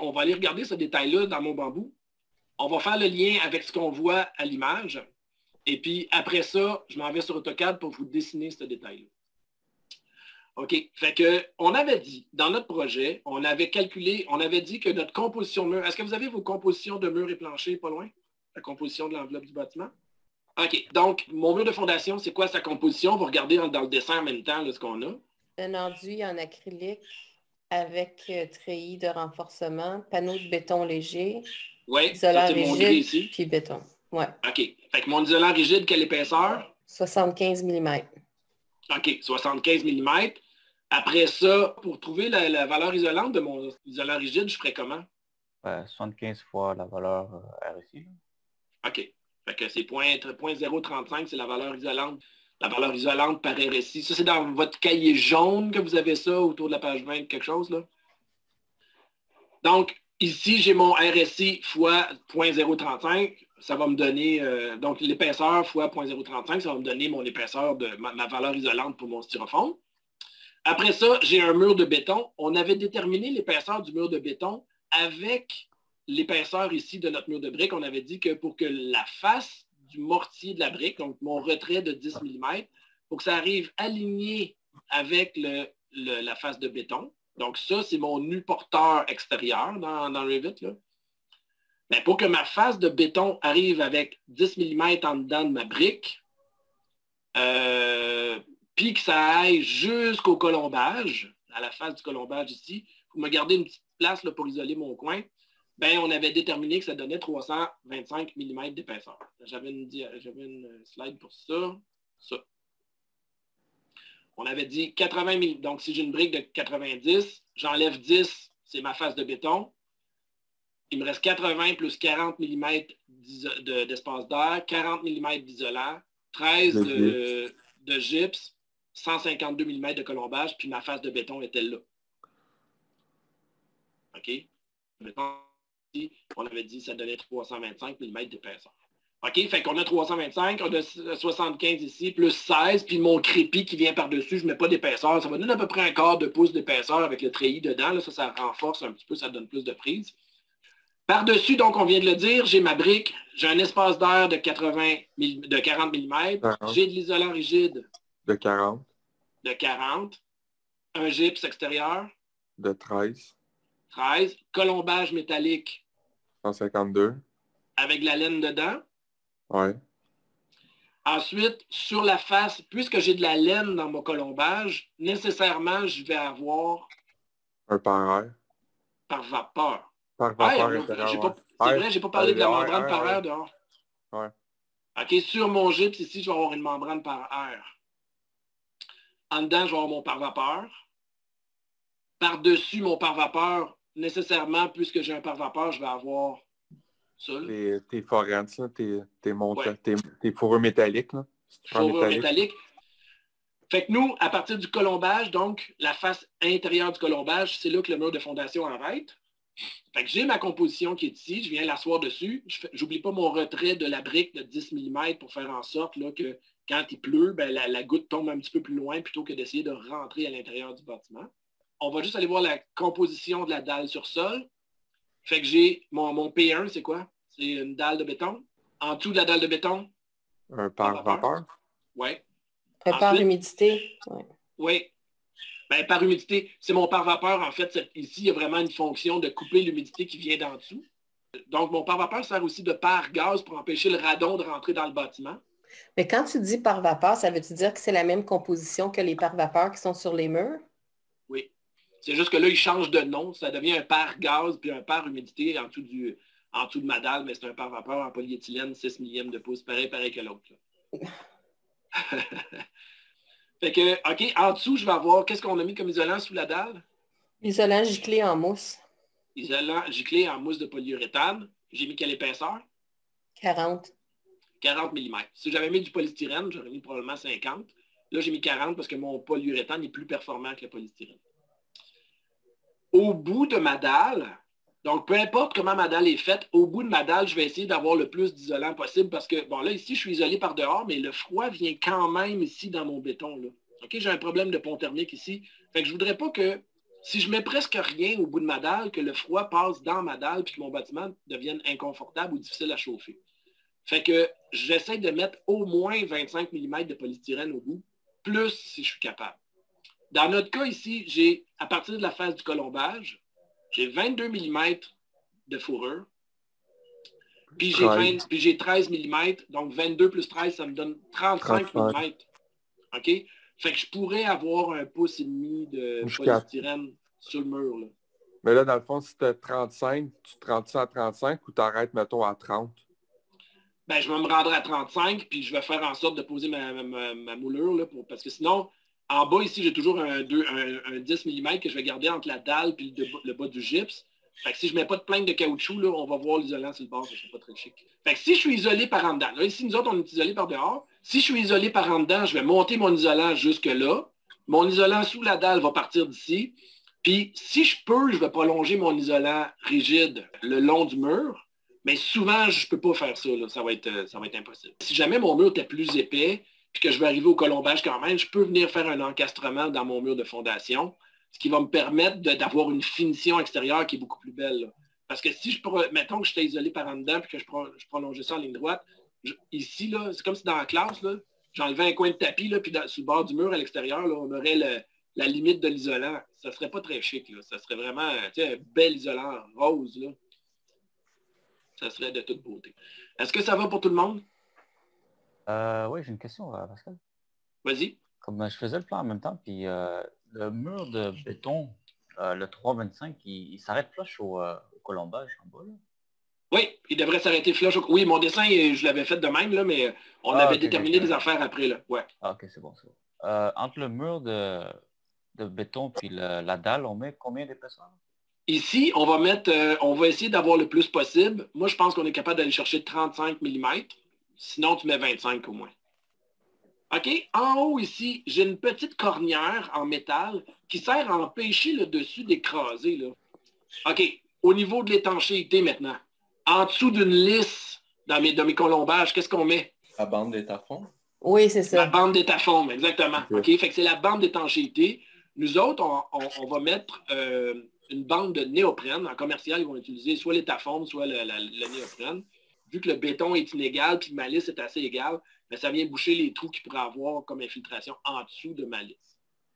On va aller regarder ce détail-là dans mon bambou. On va faire le lien avec ce qu'on voit à l'image. Et puis, après ça, je m'en vais sur AutoCAD pour vous dessiner ce détail-là. OK. Fait que, on avait dit, dans notre projet, on avait calculé, on avait dit que notre composition de mur... Est-ce que vous avez vos compositions de mur et plancher pas loin? La composition de l'enveloppe du bâtiment? OK. Donc, mon mur de fondation, c'est quoi sa composition? On va regarder dans le dessin en même temps là, ce qu'on a. Un enduit en acrylique avec treillis de renforcement, panneau de béton léger, oui, isolant rigide, puis béton. Ouais. OK. Fait que mon isolant rigide, quelle épaisseur? 75 mm. OK, 75 mm. Après ça, pour trouver la valeur isolante de mon isolant rigide, je ferais comment? 75 fois la valeur RSI. OK. Fait que c'est 0.035, c'est la valeur isolante. La valeur isolante par RSI. Ça, c'est dans votre cahier jaune que vous avez ça, autour de la page 20, quelque chose, là. Donc, ici, j'ai mon RSI fois 0.035. Ça va me donner, donc l'épaisseur fois 0.035, ça va me donner mon épaisseur de ma valeur isolante pour mon styrofoam. Après ça, j'ai un mur de béton. On avait déterminé l'épaisseur du mur de béton avec l'épaisseur ici de notre mur de brique. On avait dit que pour que la face du mortier de la brique, donc mon retrait de 10 mm, pour que ça arrive aligné avec la face de béton. Donc ça, c'est mon nu porteur extérieur dans Revit, là. Mais pour que ma face de béton arrive avec 10 mm en dedans de ma brique, puis que ça aille jusqu'au colombage, à la face du colombage ici, pour me garder une petite place là, pour isoler mon coin, ben, on avait déterminé que ça donnait 325 mm d'épaisseur. J'avais une slide pour ça. On avait dit 80 mm. Donc, si j'ai une brique de 90, j'enlève 10, c'est ma face de béton. Il me reste 80 plus 40 mm d'espace d'air, 40 mm d'isolant, 13 de gypse, 152 mm de colombage, puis ma face de béton était là. OK? Le béton, on avait dit que ça donnait 325 mm d'épaisseur. OK? Fait qu'on a 325, on a 75 ici, plus 16, puis mon crépi qui vient par-dessus, je ne mets pas d'épaisseur. Ça va donner à peu près un quart de pouce d'épaisseur avec le treillis dedans. Là, ça renforce un petit peu, ça donne plus de prise. Par-dessus, donc, on vient de le dire, j'ai ma brique, j'ai un espace d'air de 40 mm, j'ai de l'isolant rigide de 40, un gypse extérieur de 13, colombage métallique 152, avec de la laine dedans. Ouais. Ensuite, sur la face, puisque j'ai de la laine dans mon colombage, nécessairement, je vais avoir un par air. Par vapeur. Par vapeur intérieur. C'est vrai, je n'ai pas parlé de la membrane par air dehors. Ouais. OK, sur mon gypse, ici, je vais avoir une membrane par air. En dedans, je vais avoir mon pare-vapeur. Par-dessus mon pare-vapeur, nécessairement, puisque j'ai un pare-vapeur, je vais avoir ça. Tes foranes, tes fourrures métalliques. Là. Fourrures métalliques. Fait que nous, à partir du colombage, donc, la face intérieure du colombage, c'est là que le mur de fondation arrête. Fait que j'ai ma composition qui est ici, je viens l'asseoir dessus. J'oublie pas mon retrait de la brique de 10 mm pour faire en sorte là, que quand il pleut, ben, la goutte tombe un petit peu plus loin plutôt que d'essayer de rentrer à l'intérieur du bâtiment. On va juste aller voir la composition de la dalle sur sol. Fait que j'ai mon P1, c'est quoi? C'est une dalle de béton. En dessous de la dalle de béton, un pare-vapeur. Oui. Par humidité. Oui. Ben, par humidité, c'est mon pare-vapeur. En fait, ici, il y a vraiment une fonction de couper l'humidité qui vient d'en dessous. Donc, mon pare-vapeur sert aussi de pare-gaz pour empêcher le radon de rentrer dans le bâtiment. Mais quand tu dis pare-vapeur, ça veut-tu dire que c'est la même composition que les pare-vapeurs qui sont sur les murs? Oui. C'est juste que là, il change de nom. Ça devient un pare-gaz puis un pare-humidité en dessous de ma dalle, mais c'est un pare-vapeur en polyéthylène 6 millième de pouce, pareil que l'autre. Fait que, OK, en dessous, je vais avoir, qu'est-ce qu'on a mis comme isolant sous la dalle? Isolant giclé en mousse. Isolant giclé en mousse de polyuréthane. J'ai mis quelle épaisseur? 40. 40 mm. Si j'avais mis du polystyrène, j'aurais mis probablement 50. Là, j'ai mis 40 parce que mon polyuréthane est plus performant que le polystyrène. Au bout de ma dalle, donc peu importe comment ma dalle est faite, au bout de ma dalle, je vais essayer d'avoir le plus d'isolant possible parce que, bon là, ici, je suis isolé par dehors, mais le froid vient quand même ici dans mon béton. Là. OK, j'ai un problème de pont thermique ici. Fait que je ne voudrais pas que si je mets presque rien au bout de ma dalle, que le froid passe dans ma dalle puis que mon bâtiment devienne inconfortable ou difficile à chauffer. Fait que j'essaie de mettre au moins 25 mm de polystyrène au bout, plus si je suis capable. Dans notre cas ici, j'ai, à partir de la phase du colombage, j'ai 22 mm de fourrure, puis j'ai 13 mm, donc 22 plus 13, ça me donne 35 mm. OK? Fait que je pourrais avoir 1,5 pouce de polystyrène sur le mur. Là. Mais là, dans le fond, si tu as 35, tu te rends ça à 35 ou tu arrêtes, mettons, à 30? Ben, je vais me rendre à 35, puis je vais faire en sorte de poser ma moulure, là, parce que sinon, en bas, ici, j'ai toujours un 10 mm que je vais garder entre la dalle et le bas du gypse. Fait que si je ne mets pas de plainte de caoutchouc, là, on va voir l'isolant sur le bord, ça ne sera pas très chic. Fait que si je suis isolé par en dedans, là, ici, nous autres, on est isolé par dehors. Si je suis isolé par en dedans, je vais monter mon isolant jusque là. Mon isolant sous la dalle va partir d'ici. Puis, si je peux, je vais prolonger mon isolant rigide le long du mur. Mais souvent, je ne peux pas faire ça. Là. Ça va être impossible. Si jamais mon mur était plus épais, puis que je vais arriver au colombage quand même, je peux venir faire un encastrement dans mon mur de fondation, ce qui va me permettre d'avoir une finition extérieure qui est beaucoup plus belle. Là. Parce que si mettons que j'étais isolé par en dedans et que je prolongeais ça en ligne droite, ici, là, c'est comme si dans la classe, j'enlevais un coin de tapis, là, puis sur le bord du mur à l'extérieur, là, on aurait la limite de l'isolant. Ça ne serait pas très chic. Là. Ça serait vraiment un bel isolant rose. Là. Ça serait de toute beauté. Est-ce que ça va pour tout le monde? Oui, j'ai une question, Pascal. Vas-y. Comme je faisais le plan en même temps, puis le mur de béton, le 3,25, il s'arrête flush au colombage en bas, là? Oui, il devrait s'arrêter flush. Oui, mon dessin, je l'avais fait de même, là, mais on avait déterminé des affaires après. Là. Ouais. Ah, ok, c'est bon. Entre le mur de béton puis la dalle, on met combien d'épaisseur? Ici, on va essayer d'avoir le plus possible. Moi, je pense qu'on est capable d'aller chercher 35 mm. Sinon, tu mets 25 au moins. OK? En haut, ici, j'ai une petite cornière en métal qui sert à empêcher le dessus d'écraser. Là. OK. Au niveau de l'étanchéité maintenant. En dessous d'une lisse dans mes colombages, qu'est-ce qu'on met? La bande d'étaphone? Oui, c'est ça. La bande d'étaphone, exactement. OK? Fait que c'est la bande d'étanchéité. Nous autres, on va mettre une bande de néoprène. En commercial, ils vont utiliser soit l'étaphone, soit le néoprène. Vu que le béton est inégal puis que ma lisse est assez égale, bien, ça vient boucher les trous qu'il pourrait avoir comme infiltration en dessous de ma lisse.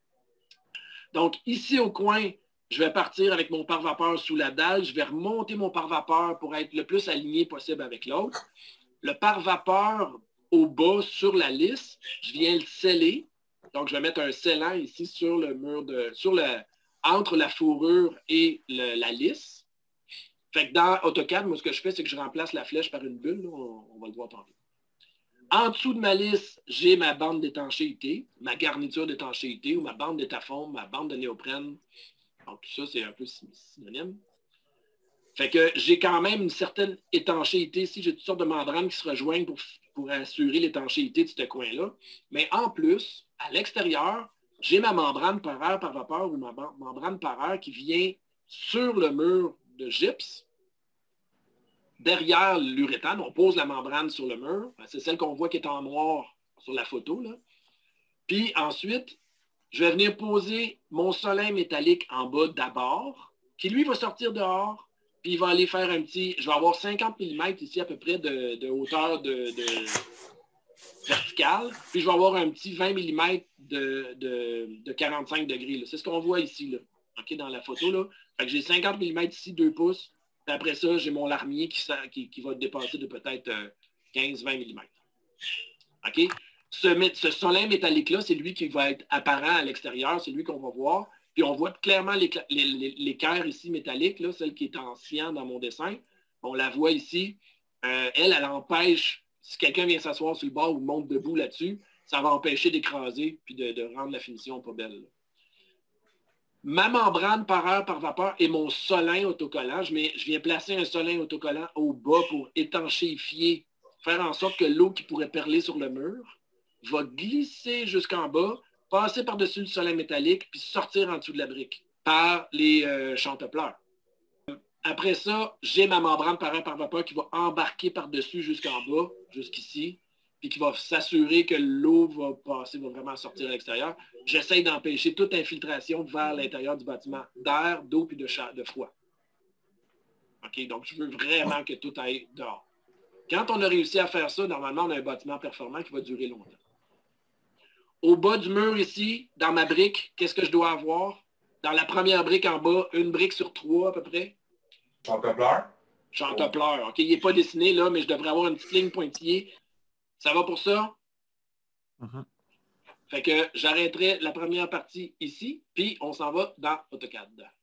Donc, ici au coin, je vais partir avec mon pare-vapeur sous la dalle. Je vais remonter mon pare-vapeur pour être le plus aligné possible avec l'autre. Le pare-vapeur au bas sur la lisse, je viens le sceller. Donc, je vais mettre un scellant ici sur le mur entre la fourrure et la lisse. Fait que dans AutoCAD, moi, ce que je fais, c'est que je remplace la flèche par une bulle. Là, on va le voir tantôt. En dessous de ma lisse, j'ai ma bande d'étanchéité, ma garniture d'étanchéité ou ma bande d'étaphone, ma bande de néoprène. Donc, tout ça, c'est un peu synonyme. Fait que j'ai quand même une certaine étanchéité ici. J'ai toutes sortes de membranes qui se rejoignent pour assurer l'étanchéité de ce coin-là. Mais en plus, à l'extérieur, j'ai ma membrane par air par vapeur ou ma membrane par air qui vient sur le mur de gypse. Derrière l'uréthane, on pose la membrane sur le mur. C'est celle qu'on voit qui est en noir sur la photo. Là. Puis ensuite, je vais venir poser mon solin métallique en bas d'abord, qui lui va sortir dehors, puis il va aller faire un petit... Je vais avoir 50 mm ici à peu près de hauteur verticale, puis je vais avoir un petit 20 mm de 45 degrés. C'est ce qu'on voit ici, là, okay, dans la photo. Là. Fait que j'ai 50 mm ici, 2 pouces. Puis après ça, j'ai mon larmier qui va dépasser de peut-être 15-20 mm. OK? Ce solin métallique-là, c'est lui qui va être apparent à l'extérieur, c'est lui qu'on va voir. Puis on voit clairement l'équerre ici métallique, là, celle qui est en cyan dans mon dessin. On la voit ici. Elle empêche, si quelqu'un vient s'asseoir sur le bord ou monte debout là-dessus, ça va empêcher d'écraser puis de rendre la finition pas belle. Là. Ma membrane par air, par vapeur et mon solin autocollant, je viens placer un solin autocollant au bas pour étanchéifier, faire en sorte que l'eau qui pourrait perler sur le mur va glisser jusqu'en bas, passer par-dessus le solin métallique, puis sortir en dessous de la brique par les chantepleurs. Après ça, j'ai ma membrane par air, par vapeur qui va embarquer par-dessus jusqu'en bas, jusqu'ici. puis qui va s'assurer que l'eau va passer, va vraiment sortir à l'extérieur. J'essaye d'empêcher toute infiltration vers l'intérieur du bâtiment, d'air, d'eau puis de froid. OK? Donc, je veux vraiment que tout aille dehors. Quand on a réussi à faire ça, normalement, on a un bâtiment performant qui va durer longtemps. Au bas du mur ici, dans ma brique, qu'est-ce que je dois avoir? Dans la première brique en bas, une brique sur 3 à peu près. Chantepleur? Chantepleur. OK, il n'est pas dessiné là, mais je devrais avoir une petite ligne pointillée. Ça va pour ça? Mhm. Fait que j'arrêterai la première partie ici, puis on s'en va dans AutoCAD.